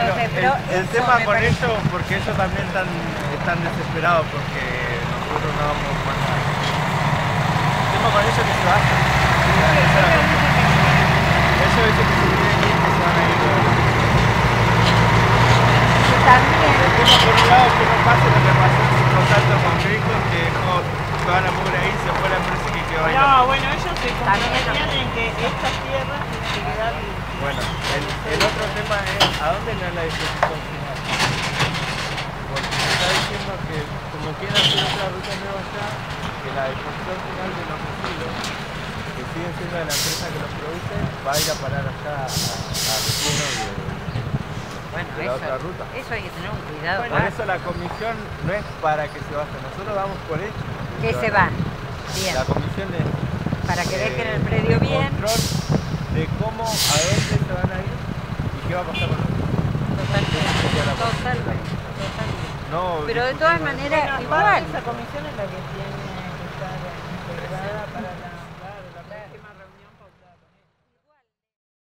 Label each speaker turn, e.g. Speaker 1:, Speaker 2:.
Speaker 1: Bueno,
Speaker 2: sé, pero
Speaker 1: el
Speaker 2: eso
Speaker 1: tema
Speaker 2: me
Speaker 1: con
Speaker 2: parece-
Speaker 1: ellos, porque ellos también están desesperados porque nosotros no vamos a mandar. El tema con ellos es que se vayan. Esa es la cuestión. Ellos dicen que se quieren ir, que se van a ir.
Speaker 2: Y también,
Speaker 1: El tema por un lado es que no pase lo que pasó en Cinco Saltos con Greyhound, que dejó toda la mugre ahí, se fue la empresa y que quedó ahí.
Speaker 3: No, bueno, ellos se comprometían en que estas tierras tienen que quedar libres.
Speaker 1: Bueno, el otro tema es ¿a dónde no es la disposición final? Porque se está diciendo que como quieren hacer otra ruta nueva allá, que la disposición final de los residuos, que siguen siendo de la empresa que los produce, va a ir a parar allá a relleno
Speaker 2: bueno,
Speaker 1: de la otra ruta.
Speaker 2: eso hay que tener un cuidado.
Speaker 1: Por eso la comisión no es para que se vayan, nosotros damos por hecho
Speaker 2: Que se van. Bien.
Speaker 1: La comisión es
Speaker 2: Para que dejen el predio bien.
Speaker 1: control de cómo, a dónde se van a ir y qué va a pasar con nosotros.
Speaker 2: Totalmente.
Speaker 1: No,
Speaker 2: Pero de todas maneras,
Speaker 3: Bueno,
Speaker 2: igual.
Speaker 3: aparte esa comisión es la que tiene que estar integrada para